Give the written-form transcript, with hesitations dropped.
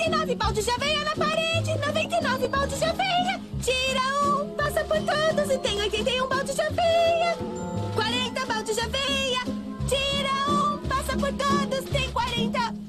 99 baldes de aveia na parede, 99 baldes de aveia. Tira um, passa por todos e tem 81 baldes de aveia. 40 baldes de aveia. Tira um, passa por todos, tem 40.